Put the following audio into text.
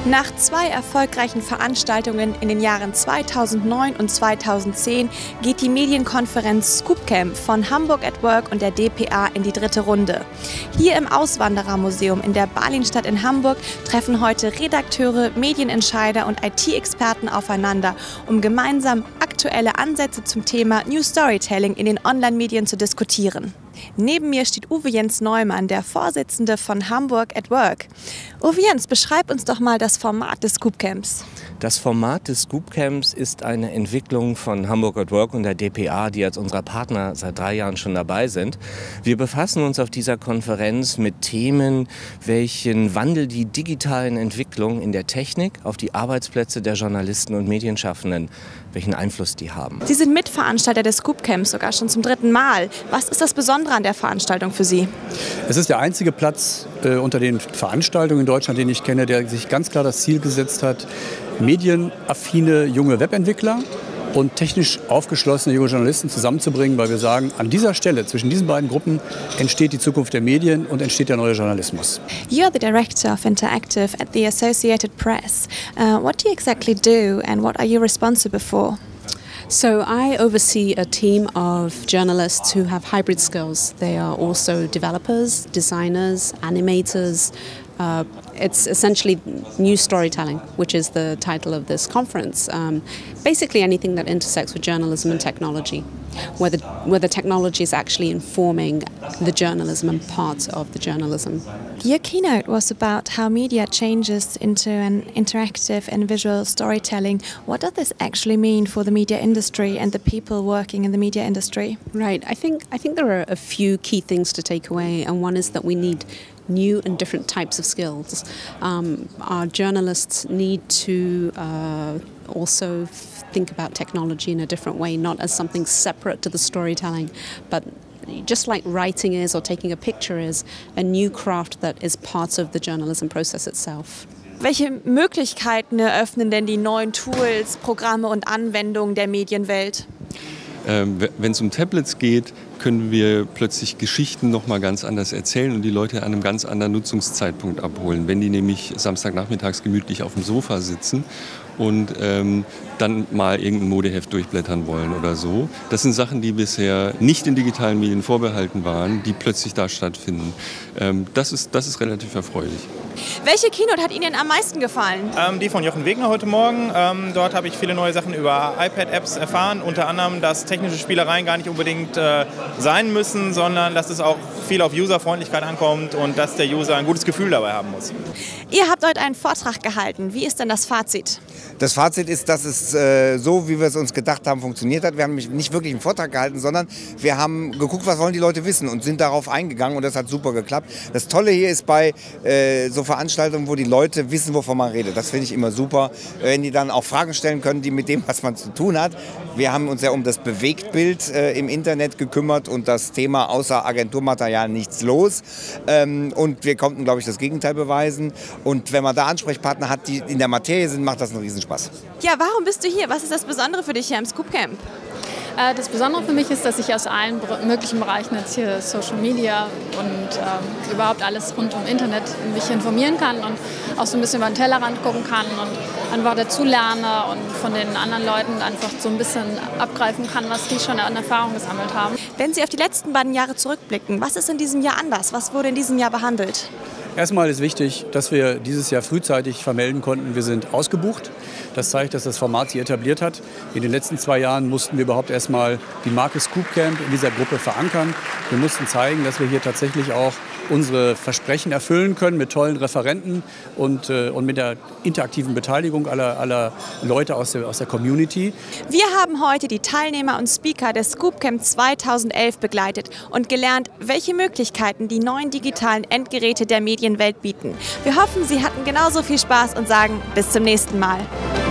Nach 2 erfolgreichen Veranstaltungen in den Jahren 2009 und 2010 geht die Medienkonferenz Scoopcamp von Hamburg at Work und der dpa in die 3. Runde. Hier im Auswanderermuseum in der Barlinstadt in Hamburg treffen heute Redakteure, Medienentscheider und IT-Experten aufeinander, um gemeinsam aktuelle Ansätze zum Thema New Storytelling in den Online-Medien zu diskutieren. Neben mir steht Uwe Jens Neumann, der Vorsitzende von Hamburg at Work. Uwe Jens, beschreib uns doch mal das Format des Scoopcamps. Das Format des Scoopcamps ist eine Entwicklung von Hamburg at Work und der dpa, die als unserer Partner seit 3 Jahren schon dabei sind. Wir befassen uns auf dieser Konferenz mit Themen, welchen Wandel die digitalen Entwicklungen in der Technik auf die Arbeitsplätze der Journalisten und Medienschaffenden, welchen Einfluss die haben. Sie sind Mitveranstalter des Scoopcamps, sogar schon zum 3. Mal. Was ist das Besondere an der Veranstaltung für Sie? Es ist der einzige Platz unter den Veranstaltungen in Deutschland, den ich kenne, der sich ganz klar das Ziel gesetzt hat, medienaffine junge Webentwickler und technisch aufgeschlossene junge Journalisten zusammenzubringen, weil wir sagen, an dieser Stelle, zwischen diesen beiden Gruppen, entsteht die Zukunft der Medien und entsteht der neue Journalismus. You're the director of Interactive at the Associated Press. What do you exactly do and what are you responsible for? So I oversee a team of journalists who have hybrid skills. They are also developers, designers, animators. It's essentially new storytelling, which is the title of this conference. Basically anything that intersects with journalism and technology, where the technology is actually informing the journalism and parts of the journalism. Your keynote was about how media changes into an interactive and visual storytelling. What does this actually mean for the media industry and the people working in the media industry? Right. I think there are a few key things to take away, and one is that we need new and different types of skills. Our journalists need to also think about technology in a different way, not as something separate to the storytelling, but just like writing is or taking a picture is, a new craft that is part of the journalism process itself. Welche Möglichkeiten eröffnen denn die neuen Tools, Programme und Anwendungen der Medienwelt? Wenn es um Tablets geht, können wir plötzlich Geschichten noch mal ganz anders erzählen und die Leute an einem ganz anderen Nutzungszeitpunkt abholen. Wenn die nämlich samstagnachmittags gemütlich auf dem Sofa sitzen und dann mal irgendein Modeheft durchblättern wollen oder so. Das sind Sachen, die bisher nicht in digitalen Medien vorbehalten waren, die plötzlich da stattfinden. Das ist relativ erfreulich. Welche Keynote hat Ihnen am meisten gefallen? Die von Jochen Wegner heute Morgen. Dort habe ich viele neue Sachen über iPad-Apps erfahren. Unter anderem, dass technische Spielereien gar nicht unbedingt sein müssen, sondern dass es auch viel auf Userfreundlichkeit ankommt und dass der User ein gutes Gefühl dabei haben muss. Ihr habt heute einen Vortrag gehalten. Wie ist denn das Fazit? Das Fazit ist, dass es so, wie wir es uns gedacht haben, funktioniert hat. Wir haben nicht wirklich einen Vortrag gehalten, sondern wir haben geguckt, was wollen die Leute wissen und sind darauf eingegangen und das hat super geklappt. Das Tolle hier ist bei so Veranstaltungen, wo die Leute wissen, wovon man redet. Das finde ich immer super, wenn die dann auch Fragen stellen können, die mit dem, was man zu tun hat. Wir haben uns ja um das Bewegtbild im Internet gekümmert und das Thema außer Agenturmaterial nichts los. Und wir konnten, glaube ich, das Gegenteil beweisen. Und wenn man da Ansprechpartner hat, die in der Materie sind, macht das einen Riesenspaß. Ja, warum bist du hier? Was ist das Besondere für dich hier im Scoopcamp? Das Besondere für mich ist, dass ich aus allen möglichen Bereichen jetzt hier Social Media und überhaupt alles rund um Internet mich informieren kann und auch so ein bisschen über den Tellerrand gucken kann und einfach dazu lerne und von den anderen Leuten einfach so ein bisschen abgreifen kann, was die schon an Erfahrung gesammelt haben. Wenn Sie auf die letzten beiden Jahre zurückblicken, was ist in diesem Jahr anders? Was wurde in diesem Jahr behandelt? Erstmal ist wichtig, dass wir dieses Jahr frühzeitig vermelden konnten, wir sind ausgebucht. Das zeigt, dass das Format sich etabliert hat. In den letzten 2 Jahren mussten wir überhaupt erstmal die Marke Scoopcamp in dieser Gruppe verankern. Wir mussten zeigen, dass wir hier tatsächlich auch unsere Versprechen erfüllen können mit tollen Referenten und mit der interaktiven Beteiligung aller Leute aus der Community. Wir haben heute die Teilnehmer und Speaker des Scoopcamp 2011 begleitet und gelernt, welche Möglichkeiten die neuen digitalen Endgeräte der Medienwelt bieten. Wir hoffen, Sie hatten genauso viel Spaß und sagen bis zum nächsten Mal.